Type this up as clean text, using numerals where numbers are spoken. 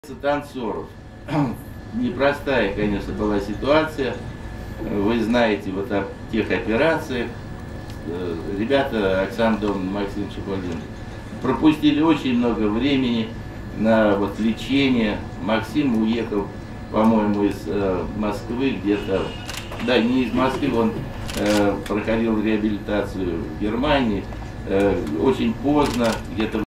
Танцоров. Непростая, конечно, была ситуация. Вы знаете, вот о тех операциях. Ребята, Оксана Домовна, Максим Чепалин, пропустили очень много времени на вот лечение. Максим уехал, по-моему, из Москвы где-то, да, не из Москвы, он проходил реабилитацию в Германии очень поздно, где-то